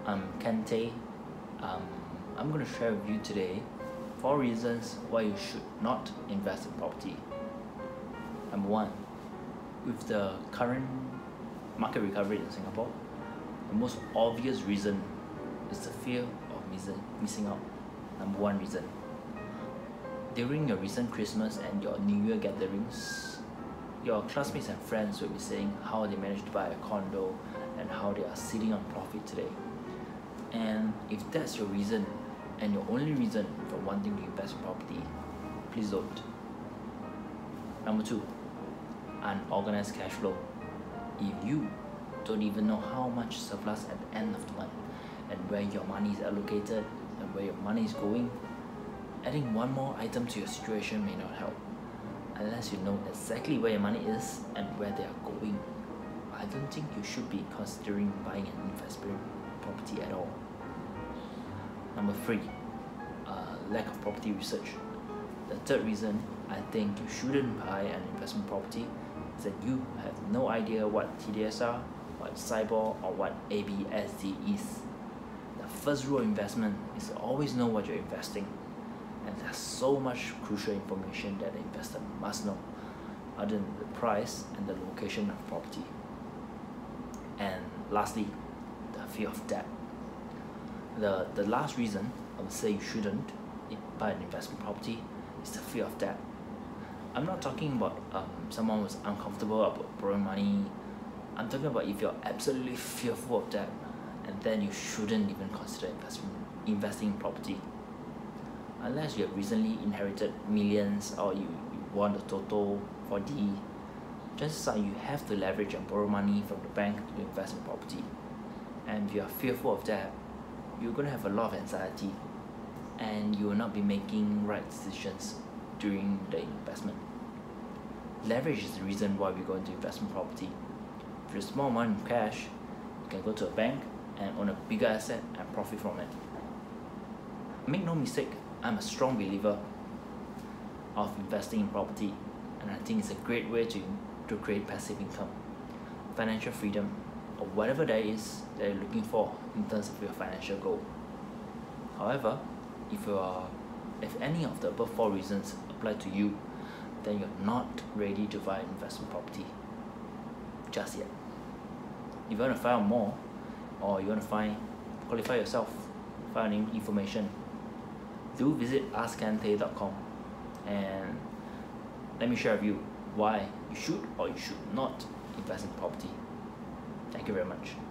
I'm Kente. Um, I'm going to share with you today 4 reasons why you should not invest in property. Number 1, with the current market recovery in Singapore, the most obvious reason is the fear of missing out. Number 1 reason. During your recent Christmas and your New Year gatherings, your classmates and friends will be saying how they managed to buy a condo and how they are sitting on profit today. And if that's your reason and your only reason for wanting to invest in property, please don't. Number 2, unorganized cash flow. If you don't even know how much surplus at the end of the month and where your money is allocated and where your money is going, adding one more item to your situation may not help. Unless you know exactly where your money is and where they are going, I don't think you should be considering buying an investment property at all. Number 3, lack of property research. The third reason I think you shouldn't buy an investment property is that you have no idea what TDSR, what SIBOR, or what ABSD is. The first rule of investment is to always know what you're investing, and there's so much crucial information that the investor must know, other than the price and the location of property. And lastly, the fear of debt. The last reason I would say you shouldn't buy an investment property is the fear of debt. I'm not talking about someone who's uncomfortable about borrowing money. I'm talking about if you're absolutely fearful of debt, and then you shouldn't even consider investing in property. Unless you have recently inherited millions or you won the Toto 4D, chances are you have to leverage and borrow money from the bank to invest in property. And if you are fearful of that, you're going to have a lot of anxiety and you will not be making right decisions during the investment. Leverage is the reason why we go into investment property. For a small amount of cash, you can go to a bank and own a bigger asset and profit from it. Make no mistake, I'm a strong believer of investing in property, and I think it's a great way to create passive income, financial freedom, or whatever that is that you're looking for in terms of your financial goal. However, if any of the above 4 reasons apply to you, then you're not ready to buy an investment property just yet. If you want to find out more, or you want to qualify yourself, find information, do visit askkente.com and let me share with you why you should or you should not invest in property. Thank you very much.